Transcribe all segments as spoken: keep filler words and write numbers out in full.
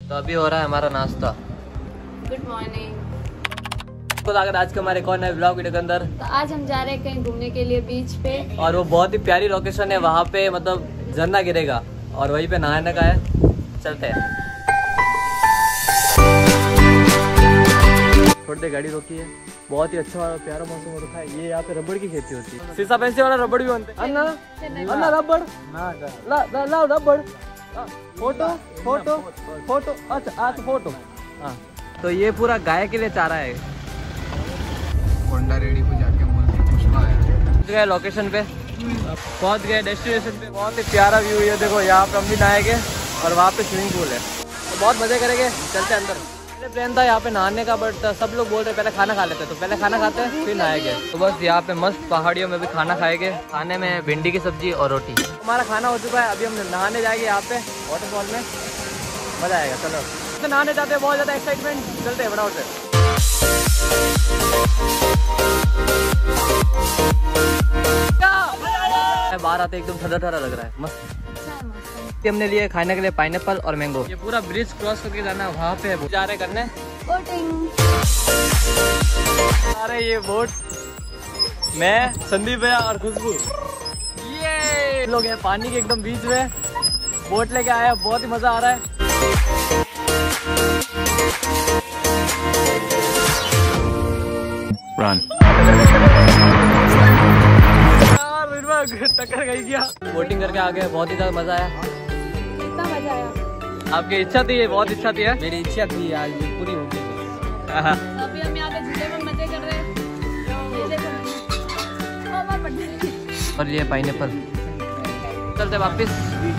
तो अभी हो रहा है हमारा नाश्ता। Good morning. तो अगर आज के हमारे कौन है ब्लॉग वीडियो के अंदर, तो आज हम जा रहे हैं कहीं घूमने के लिए बीच पे, और वो बहुत ही प्यारी लोकेशन है। वहाँ पे मतलब झरना गिरेगा और वहीं पे नहाने का है। चलते हैं। थोड़ी देर गाड़ी रोकी है। बहुत ही अच्छा और प्यारा मौसम हो रखा है। ये यहाँ पे रबड़ की खेती होती है। सीसा पेंसिल वाला रबड़ भी बनते हैं। अन्ना अन्ना रबड़ ला ला ला रबड़। फोटो फोटो फोटो अच्छा आज फोटो। हाँ तो ये पूरा गाय के लिए चारा है। होंडा रेडी पे जाके बोलते पुष्पा है। गए लोकेशन पे, पहुंच गए डेस्टिनेशन पे। बहुत ही प्यारा व्यू है। देखो यहाँ पे हम भी नहाएंगे और वहाँ पे स्विमिंग पूल है, तो बहुत मजे करेंगे। चलते अंदर। पहले प्लान था यहाँ पे नहाने का, बट सब लोग बोल रहे पहले खाना खा लेते, तो पहले खाना खाते हैं फिर नहाएंगे। तो बस यहाँ पे मस्त पहाड़ियों में भी खाना खाएंगे। खाने में भिंडी की सब्जी और रोटी। हमारा खाना हो चुका है। अभी हम नहाने जाएंगे यहाँ पे वाटरफॉल में। मजा आएगा। चलो तो नहाने जाते हैं। बहुत ज्यादा एक्साइटमेंट। चलते हैं फटाफट से। बाहर आते एकदम ठंडा ठंडा लग रहा है, मस्त। हमने लिए खाने के लिए पाइनएप्पल और मैंगो। ये पूरा ब्रिज क्रॉस करके जाना है, वहाँ पे जा रहे करने बोटिंग। अरे ये बोट, मैं संदीप भैया और खुशबू, ये लोग हैं पानी के एकदम बीच में। बोट लेके आया, बहुत ही मजा आ रहा है। Run. टक्कर गई क्या। बोटिंग करके आ गए, बहुत ही ज्यादा मजा आया। कितना मजा आया। आपकी इच्छा थी, बहुत इच्छा थी है। मेरी इच्छा थी, आज पूरी हो गई। तो अभी हम यहाँ पे झूले में मजे कर रहे हैं। ये देखो। ओ, मार पड़ गई। और ये पाइनएप्पल। चलते वापिस।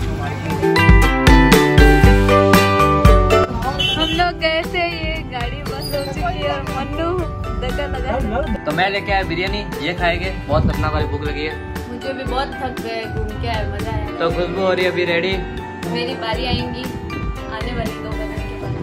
हम लोग गए थे, ये गाड़ी बंद हो चुकी है और मन्नू धक्का लगा। तो मैं लेके आया बिरयानी, ये खाएंगे। बहुत खतरनाक वाली भूख लगी है। मुझे भी बहुत थक गए, घूम के आए, मजा आया। तो खुशबू हो रही है अभी रेडी। मेरी बारी आएंगी आने वाली दो मिनट के बाद।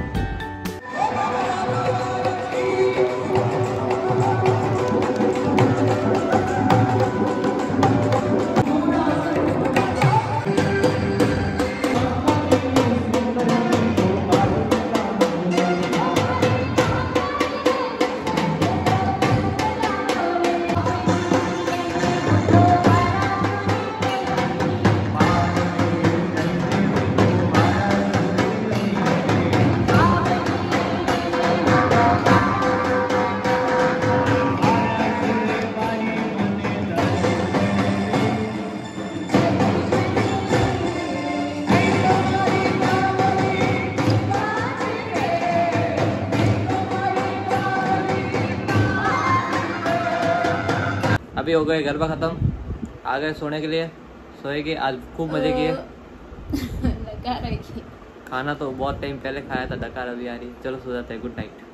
अभी हो गए गरबा खत्म, आ गए सोने के लिए। सोएगी। आज खूब मजे किए। लगा रही। खाना तो बहुत टाइम पहले खाया था, डकार अभी आ रही। चलो सो जाते हैं। Good night.